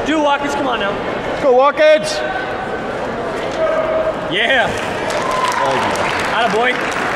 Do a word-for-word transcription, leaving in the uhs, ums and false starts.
Do Watkins, come on now. Let's go, Watkins! Yeah. Oh, yeah. Atta boy.